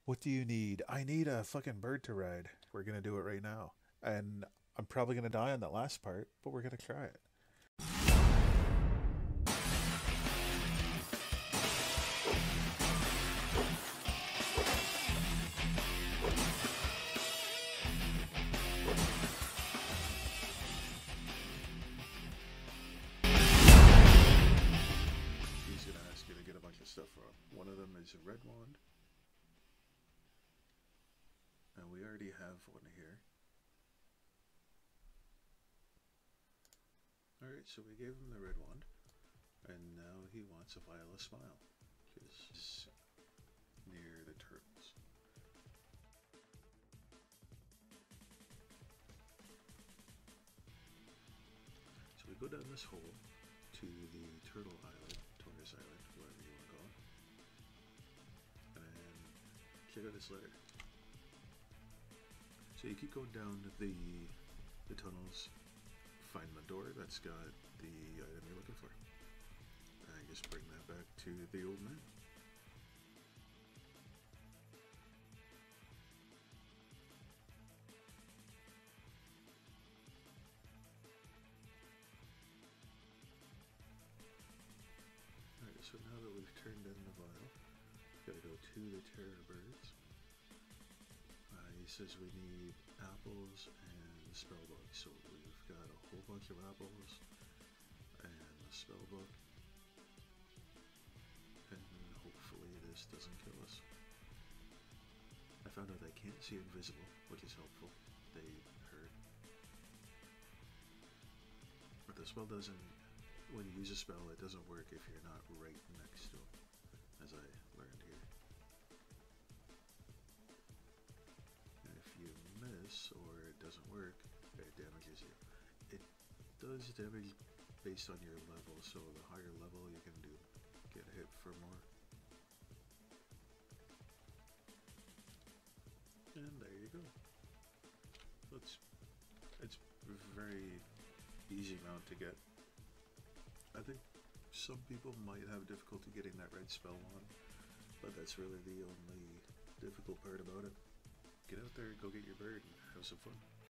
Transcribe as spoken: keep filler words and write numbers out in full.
What do you need? I need a fucking bird to ride. We're gonna do it right now. And I'm probably gonna die on that last part, but we're gonna try it. He's gonna ask you to get a bunch of stuff from him. One of them is a red wand. And we already have one here. Alright, so we gave him the red wand. And now he wants a vial of smile, which is near the turtles. So we go down this hole to the turtle island, Taurus Island, whatever you want to call it. And check out this ladder. So you keep going down the the tunnels, find the door that's got the item you're looking for. And just bring that back to the old man. Alright, so now that we've turned in the vial, gotta go to the terror birds. Uh, he says we need apples and the spell book, so we've got a whole bunch of apples and the spell book, and hopefully this doesn't kill us. I found out I can't see invisible, which is helpful. They hurt. But the spell doesn't, when you use a spell, it doesn't work if you're not right next to them, as I learned here. And if you miss or it doesn't work, it damages you. It does damage based on your level, so the higher level you can do get hit for more. And there you go. So it's it's a very easy mount to get. I think some people might have difficulty getting that red spell on, but that's really the only difficult part about it. Get out there, go get your bird, and have some fun.